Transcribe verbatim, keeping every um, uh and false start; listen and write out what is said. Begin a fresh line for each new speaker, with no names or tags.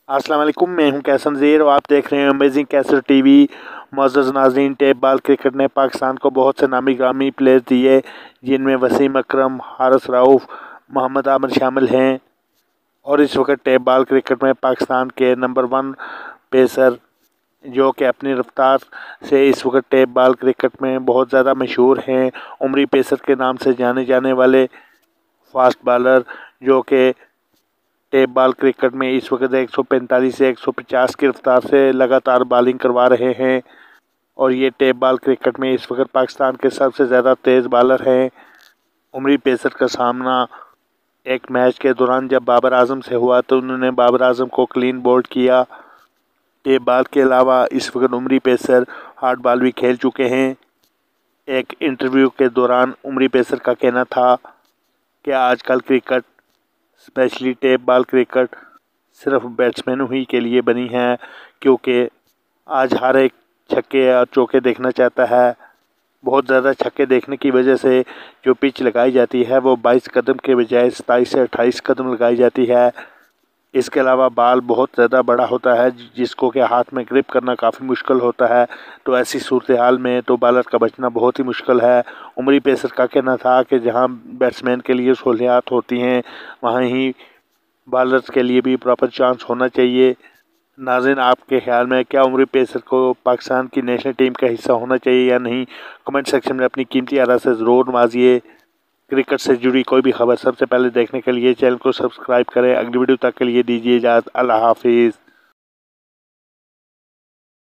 अस्सलाम वालेकुम, मैं हूं कैसर ज़ेर और आप देख रहे हैं अमेजिंग कैसर टीवी। मुअज़्ज़ज़ नाज़रीन, टेप बाल क्रिकेट ने पाकिस्तान को बहुत से नामी ग्रामी प्लेयर दिए, जिनमें वसीम अकरम, हारिस रऊफ़, मोहम्मद आमिर शामिल हैं। और इस वक्त टेप बाल क्रिकेट में पाकिस्तान के नंबर वन पेसर, जो कि अपनी रफ्तार से इस वक्त टेप बाल क्रिकेट में बहुत ज़्यादा मशहूर हैं, उमरी पेसर के नाम से जाने जाने वाले फास्ट बॉलर, जो कि टेप बाल क्रिकेट में इस वक्त एक सौ पैंतालीस से एक सौ पचास की रफ्तार से लगातार बॉलिंग करवा रहे हैं। और ये टेप बाल क्रिकेट में इस वक्त पाकिस्तान के सबसे ज़्यादा तेज़ बॉलर हैं। उमरी पेसर का सामना एक मैच के दौरान जब बाबर आजम से हुआ तो उन्होंने बाबर आजम को क्लीन बोल्ड किया। टेप बाल के अलावा इस वक्त उमरी पेसर हार्ड बॉल भी खेल चुके हैं। एक इंटरव्यू के दौरान उमरी पेसर का कहना था कि आजकल cricket, specially tape ball cricket, सिर्फ बैट्समैनों ही के लिए बनी है, क्योंकि आज हर एक छक्के और चौके देखना चाहता है। बहुत ज़्यादा छक्के देखने की वजह से जो पिच लगाई जाती है वो बाईस कदम के बजाय सताईस से अट्ठाईस कदम लगाई जाती है। इसके अलावा बाल बहुत ज़्यादा बड़ा होता है, जिसको कि हाथ में ग्रिप करना काफ़ी मुश्किल होता है। तो ऐसी सूरत हाल में तो बॉलर का बचना बहुत ही मुश्किल है। उमरी पेसर का कहना था कि जहां बैट्समैन के लिए सहूलियात होती हैं, वहां ही बॉलर्स के लिए भी प्रॉपर चांस होना चाहिए। नाज़रीन, आपके ख्याल में क्या उमरी पेसर को पाकिस्तान की नेशनल टीम का हिस्सा होना चाहिए या नहीं? कमेंट सेक्शन में अपनी कीमती आरा से ज़रूर नवाजिए। क्रिकेट से जुड़ी कोई भी खबर सबसे पहले देखने के लिए चैनल को सब्सक्राइब करें। अगली वीडियो तक के लिए दीजिए इजाज़त। अल्लाह हाफिज़।